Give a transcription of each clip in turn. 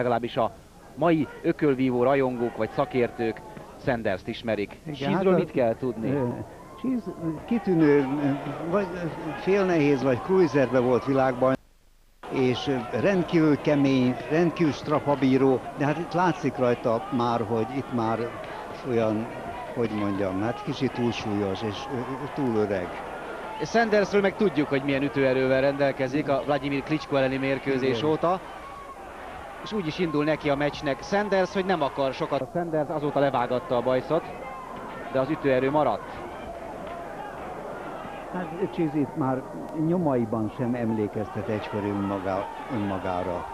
legalábbis a mai ökölvívó rajongók vagy szakértők Sanders-t ismerik. Czyzről mit kell tudni? Czyz kitűnő, vagy félnehéz, vagy cruiserbe volt világban, és rendkívül kemény, rendkívül strapabíró, de hát itt látszik rajta már, hogy itt már olyan, hogy mondjam, hát kicsit túlsúlyos és túl öreg. Sandersről meg tudjuk, hogy milyen ütőerővel rendelkezik a Vladimir Klitschko elleni mérkőzés óta. És úgy is indul neki a meccsnek Sanders, hogy nem akar sokat. A Sanders azóta levágatta a bajszot, de az ütőerő maradt. Hát Czyz itt már nyomaiban sem emlékeztet egykor önmagára.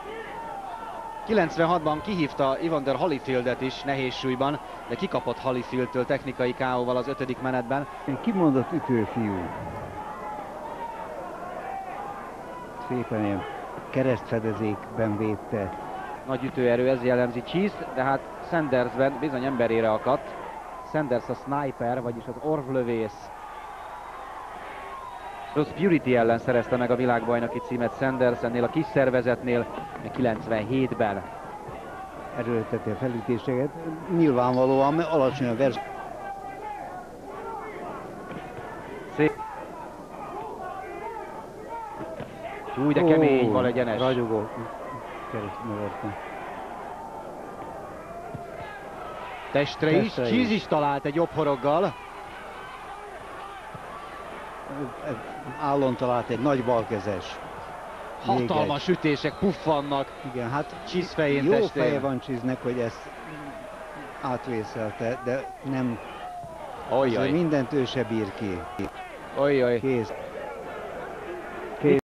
96-ban kihívta Evander Holyfieldet is nehéz súlyban, de kikapott Holyfieldtől technikai KO-val az 5. menetben. Kimondott ütőfiú. Szépen ilyen keresztfedezékben védte. Nagy ütőerő, ez jellemzi Czyzt, de hát Sandersben bizony emberére akadt. Sanders a sniper, vagyis az orvlövész. Rose Purity ellen szerezte meg a világbajnoki címet Sanders, ennél a kis szervezetnél 97-ben. Erőlteti a felütéseket, nyilvánvalóan alacsony a verseny. Úgy, de kemény, bal egyenes. Ragyogó keresztműverte. Testre is, Czyz is talált egy jobb horoggal. Állon talált egy nagy balkezes. Hatalmas ütések puffannak. Igen, hát Czyz fején, jó testén. feje van Czyznek, hogy ezt átvészelte, de nem. Ojjaj. Mindent ő se bír ki. Ojjaj. Kész.